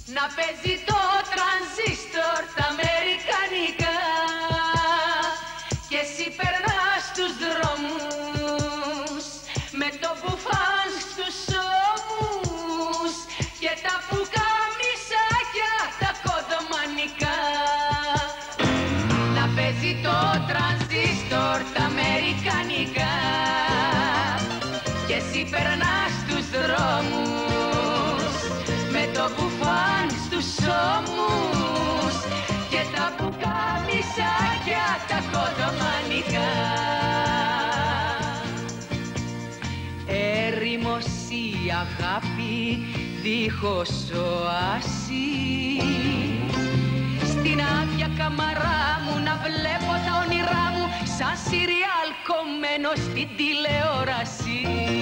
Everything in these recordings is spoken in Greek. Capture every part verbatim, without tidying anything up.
να παίζει το τρανζίστορ τα αμερικανικά και εσύ περνάς στους δρόμους με το μπουφάν στους ώμους και τα πουκαμισάκια τα κοντομανικά. Να παίζει το τρανζίστορ τα αμερικανικά και εσύ περνάς στους δρόμους με το μπουφάν στους ώμους και τα πουκαμισάκια τα κοντομανικά. Έρημος η αγάπη δίχως οάση, στην άδεια καμαρά μου να βλέπω τα όνειρά μου σαν σιριάλ κομμένο στην τηλεόραση.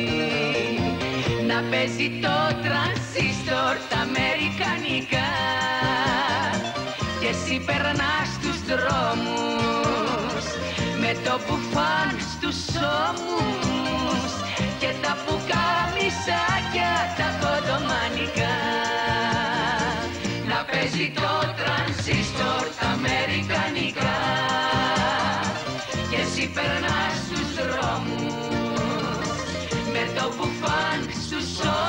Να παίζει το τρανζίστορ τα αμερικανικά και εσύ περνάς στους δρόμους με το μπουφάν στους ώμους και τα πουκαμισάκια τα κοντομανικά. Να παίζει το τρανζίστορ τα αμερικανικά και εσύ περνάς στους δρόμους με το μπουφάν στους ώμους